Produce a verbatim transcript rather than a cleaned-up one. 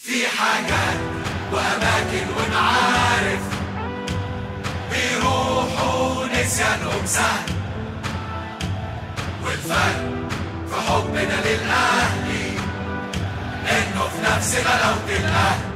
في حاجات وأماكن ونعارف بيروحوا نسيانهم سهل، والفرق في حبنا للأهلي إنه في نفس غلاوة الأهل.